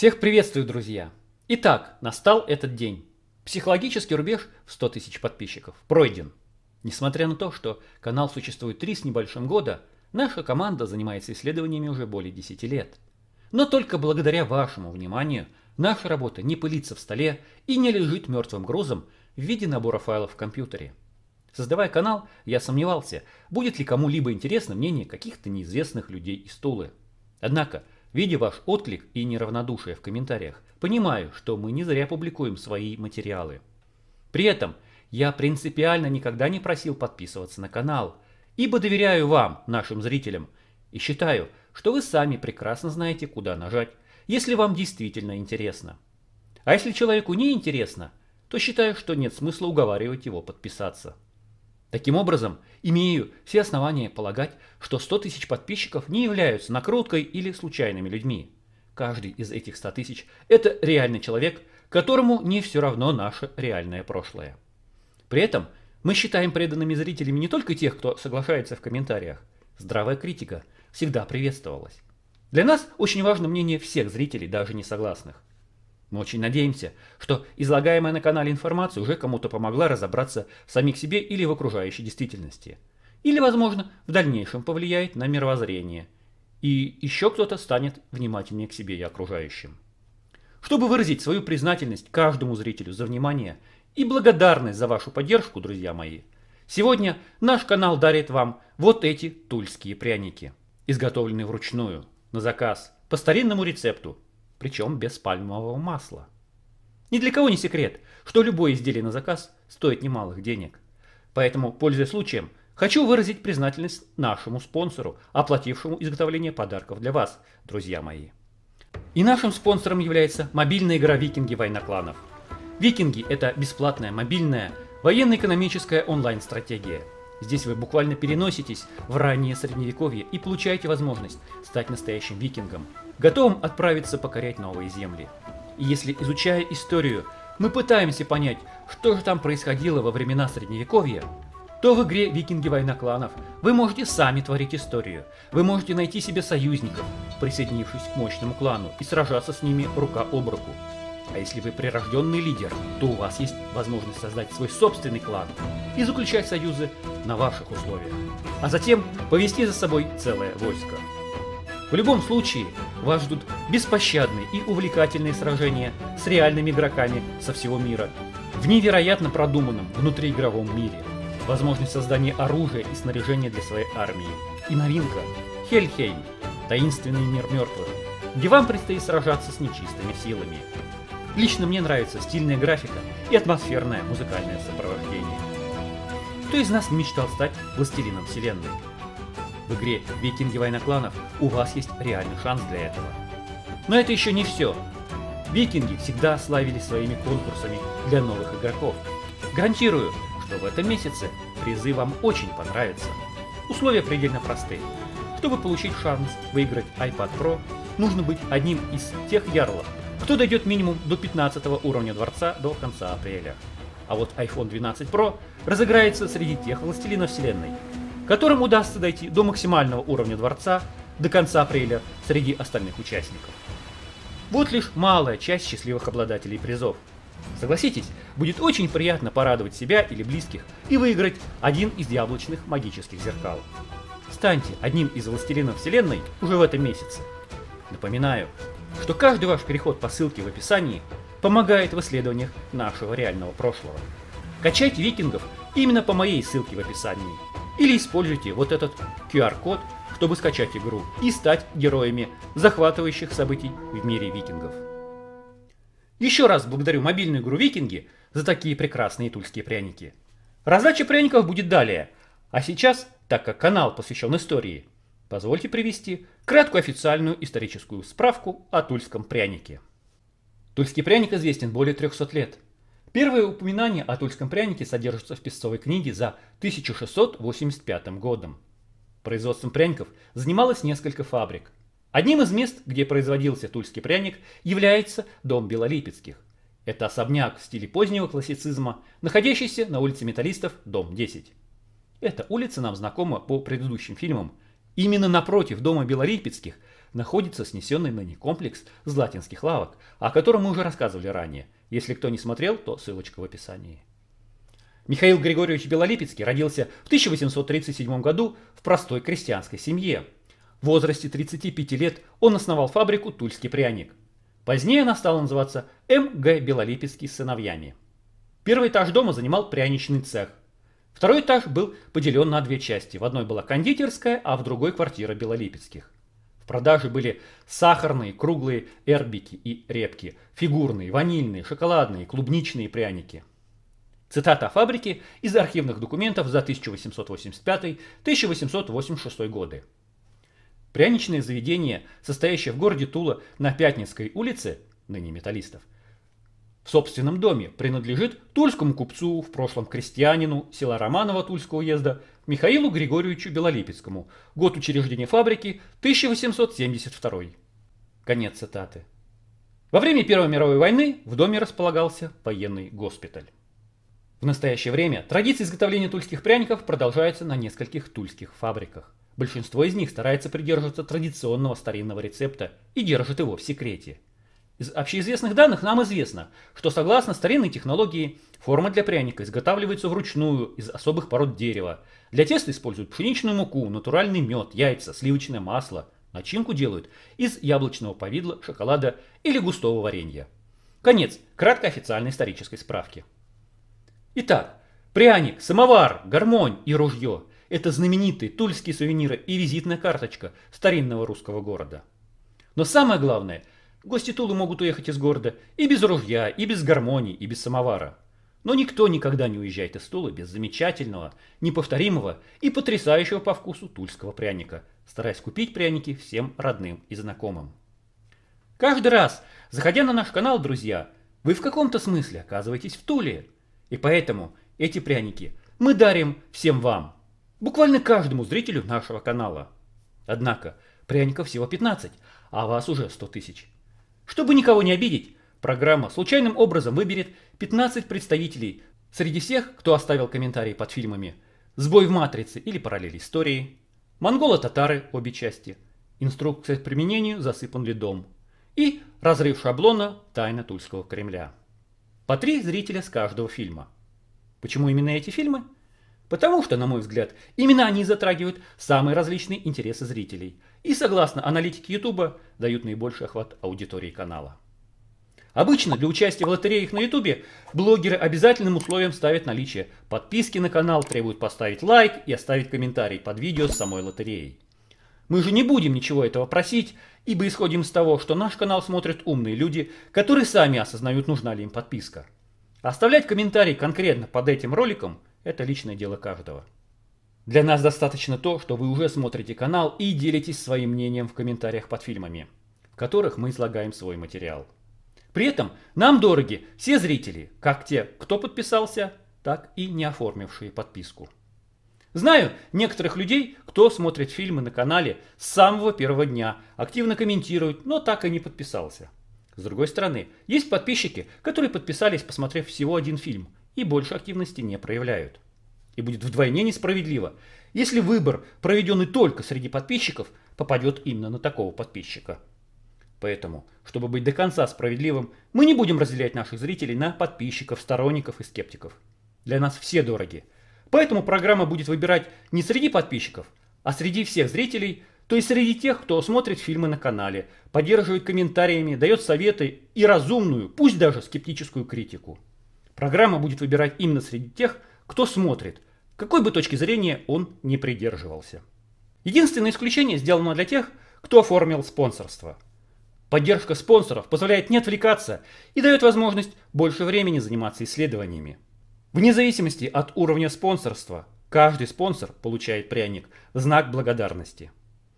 Всех приветствую, друзья! Итак, настал этот день. Психологический рубеж в 100 тысяч подписчиков пройден. Несмотря на то, что канал существует 3 с небольшим года, наша команда занимается исследованиями уже более 10 лет. Но только благодаря вашему вниманию наша работа не пылится в столе и не лежит мертвым грузом в виде набора файлов в компьютере. Создавая канал, я сомневался, будет ли кому-либо интересно мнение каких-то неизвестных людей из Тулы. Однако, видя ваш отклик и неравнодушие в комментариях, понимаю, что мы не зря публикуем свои материалы. При этом я принципиально никогда не просил подписываться на канал, ибо доверяю вам, нашим зрителям, и считаю, что вы сами прекрасно знаете, куда нажать, если вам действительно интересно. А если человеку не интересно, то считаю, что нет смысла уговаривать его подписаться. Таким образом, имею все основания полагать, что 100 тысяч подписчиков не являются накруткой или случайными людьми. Каждый из этих 100 тысяч – это реальный человек, которому не все равно наше реальное прошлое. При этом мы считаем преданными зрителями не только тех, кто соглашается в комментариях. Здравая критика всегда приветствовалась. Для нас очень важно мнение всех зрителей, даже не согласных. Мы очень надеемся, что излагаемая на канале информация уже кому-то помогла разобраться в самих себе или в окружающей действительности. Или, возможно, в дальнейшем повлияет на мировоззрение. И еще кто-то станет внимательнее к себе и окружающим. Чтобы выразить свою признательность каждому зрителю за внимание и благодарность за вашу поддержку, друзья мои, сегодня наш канал дарит вам вот эти тульские пряники, изготовленные вручную, на заказ, по старинному рецепту, причем без пальмового масла. Ни для кого не секрет, что любое изделие на заказ стоит немалых денег. Поэтому, пользуясь случаем, хочу выразить признательность нашему спонсору, оплатившему изготовление подарков для вас, друзья мои. И нашим спонсором является мобильная игра «Викинги. Война кланов». «Викинги» — это бесплатная, мобильная, военно-экономическая онлайн-стратегия. Здесь вы буквально переноситесь в раннее средневековье и получаете возможность стать настоящим викингом, готовым отправиться покорять новые земли. И если, изучая историю, мы пытаемся понять, что же там происходило во времена средневековья, то в игре «Викинги. Война кланов» вы можете сами творить историю. Вы можете найти себе союзников, присоединившись к мощному клану, и сражаться с ними рука об руку. А если вы прирожденный лидер, то у вас есть возможность создать свой собственный клан и заключать союзы на ваших условиях, а затем повести за собой целое войско. В любом случае, вас ждут беспощадные и увлекательные сражения с реальными игроками со всего мира, в невероятно продуманном внутриигровом мире, возможность создания оружия и снаряжения для своей армии, и новинка – Хельхейм, таинственный мир мертвых, где вам предстоит сражаться с нечистыми силами. Лично мне нравится стильная графика и атмосферное музыкальное сопровождение. Кто из нас не мечтал стать властелином вселенной? В игре «Викинги. Война кланов» у вас есть реальный шанс для этого. Но это еще не все. Викинги всегда славились своими конкурсами для новых игроков. Гарантирую, что в этом месяце призы вам очень понравятся. Условия предельно просты. Чтобы получить шанс выиграть iPad Pro, нужно быть одним из тех ярлов, кто дойдет минимум до 15 уровня дворца до конца апреля. А вот iPhone 12 Pro разыграется среди тех властелинов вселенной, которым удастся дойти до максимального уровня дворца до конца апреля среди остальных участников. Вот лишь малая часть счастливых обладателей призов. Согласитесь, будет очень приятно порадовать себя или близких и выиграть один из яблочных магических зеркал. Станьте одним из властелинов вселенной уже в этом месяце. Напоминаю, что каждый ваш переход по ссылке в описании помогает в исследованиях нашего реального прошлого. Качайте викингов именно по моей ссылке в описании. Или используйте вот этот QR-код, чтобы скачать игру и стать героями захватывающих событий в мире викингов. Еще раз благодарю мобильную игру «Викинги» за такие прекрасные тульские пряники. Раздача пряников будет далее, а сейчас, так как канал посвящен истории, позвольте привести краткую официальную историческую справку о тульском прянике. Тульский пряник известен более 300 лет. Первые упоминания о тульском прянике содержатся в песцовой книге за 1685 годом. Производством пряников занималось несколько фабрик. Одним из мест, где производился тульский пряник, является дом Белолипецких. Это особняк в стиле позднего классицизма, находящийся на улице Металлистов, дом 10. Эта улица нам знакома по предыдущим фильмам. Именно напротив дома Белолипецких находится снесенный ныне комплекс Златинских лавок, о котором мы уже рассказывали ранее. Если кто не смотрел, то ссылочка в описании. Михаил Григорьевич Белолипецкий родился в 1837 году в простой крестьянской семье. В возрасте 35 лет он основал фабрику «Тульский пряник». Позднее она стала называться М.Г. Белолипецкий с сыновьями. Первый этаж дома занимал пряничный цех. Второй этаж был поделен на две части. В одной была кондитерская, а в другой квартира Белолипецких. В продаже были сахарные, круглые эрбики и репки, фигурные, ванильные, шоколадные, клубничные пряники. Цитата о фабрике из архивных документов за 1885-1886 годы. Пряничное заведение, состоящее в городе Тула на Пятницкой улице, ныне Металлистов, в собственном доме принадлежит тульскому купцу, в прошлом крестьянину села Романово Тульского уезда Михаилу Григорьевичу Белолипецкому. Год учреждения фабрики 1872. Конец цитаты. Во время Первой мировой войны в доме располагался военный госпиталь. В настоящее время традиция изготовления тульских пряников продолжается на нескольких тульских фабриках. Большинство из них старается придерживаться традиционного старинного рецепта и держит его в секрете. Из общеизвестных данных нам известно, что согласно старинной технологии форма для пряника изготавливается вручную из особых пород дерева. Для теста используют пшеничную муку, натуральный мед, яйца, сливочное масло. Начинку делают из яблочного повидла, шоколада или густого варенья. Конец краткой официальной исторической справки. Итак, пряник, самовар, гармонь и ружье – это знаменитые тульские сувениры и визитная карточка старинного русского города. Но самое главное – гости Тулы могут уехать из города и без ружья, и без гармонии, и без самовара. Но никто никогда не уезжает из Тулы без замечательного, неповторимого и потрясающего по вкусу тульского пряника, стараясь купить пряники всем родным и знакомым. Каждый раз, заходя на наш канал, друзья, вы в каком-то смысле оказываетесь в Туле. И поэтому эти пряники мы дарим всем вам, буквально каждому зрителю нашего канала. Однако пряников всего 15, а вас уже 100 тысяч. Чтобы никого не обидеть, программа случайным образом выберет 15 представителей среди всех, кто оставил комментарии под фильмами «Сбой в матрице» или «Параллель истории», «Монголо-татары» обе части, «Инструкция к применению засыпан льдом» и «Разрыв шаблона. Тайна Тульского Кремля». По 3 зрителя с каждого фильма. Почему именно эти фильмы? Потому что, на мой взгляд, именно они затрагивают самые различные интересы зрителей и, согласно аналитике YouTube, дают наибольший охват аудитории канала. Обычно для участия в лотереях на YouTube блогеры обязательным условием ставят наличие подписки на канал, требуют поставить лайк и оставить комментарий под видео с самой лотереей. Мы же не будем ничего этого просить, ибо исходим из того, что наш канал смотрят умные люди, которые сами осознают, нужна ли им подписка. Оставлять комментарий конкретно под этим роликом – это личное дело каждого. Для нас достаточно то, что вы уже смотрите канал и делитесь своим мнением в комментариях под фильмами, в которых мы излагаем свой материал. При этом нам дороги все зрители, как те, кто подписался, так и не оформившие подписку. Знаю некоторых людей, кто смотрит фильмы на канале с самого первого дня, активно комментирует, но так и не подписался. С другой стороны, есть подписчики, которые подписались, посмотрев всего один фильм, и больше активности не проявляют. И будет вдвойне несправедливо, если выбор, проведенный только среди подписчиков, попадет именно на такого подписчика. Поэтому, чтобы быть до конца справедливым, мы не будем разделять наших зрителей на подписчиков, сторонников и скептиков. Для нас все дороги. Поэтому программа будет выбирать не среди подписчиков, а среди всех зрителей, то есть среди тех, кто смотрит фильмы на канале, поддерживает комментариями, дает советы и разумную, пусть даже скептическую критику. Программа будет выбирать именно среди тех, кто смотрит, какой бы точки зрения он ни придерживался. Единственное исключение сделано для тех, кто оформил спонсорство. Поддержка спонсоров позволяет не отвлекаться и дает возможность больше времени заниматься исследованиями. Вне зависимости от уровня спонсорства, каждый спонсор получает пряник в знак благодарности.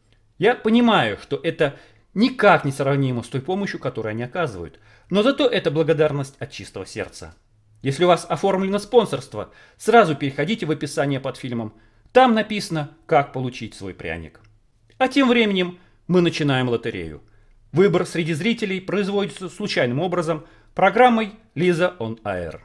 Я понимаю, что это никак не сравнимо с той помощью, которую они оказывают, но зато это благодарность от чистого сердца. Если у вас оформлено спонсорство, сразу переходите в описание под фильмом, там написано, как получить свой пряник. А тем временем мы начинаем лотерею. Выбор среди зрителей производится случайным образом программой Лиза on Air.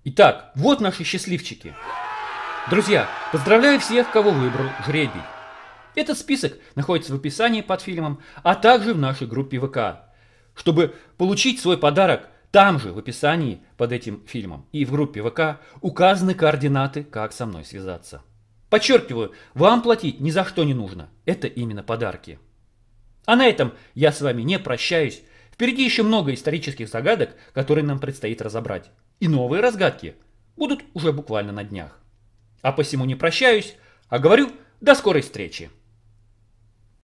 Итак, вот наши счастливчики. Друзья, поздравляю всех, кого выбрал жребий. Этот список находится в описании под фильмом, а также в нашей группе ВК. Чтобы получить свой подарок, там же в описании под этим фильмом и в группе ВК указаны координаты, как со мной связаться. Подчеркиваю, вам платить ни за что не нужно. Это именно подарки. А на этом я с вами не прощаюсь. Впереди еще много исторических загадок, которые нам предстоит разобрать. И новые разгадки будут уже буквально на днях. А посему не прощаюсь, а говорю до скорой встречи.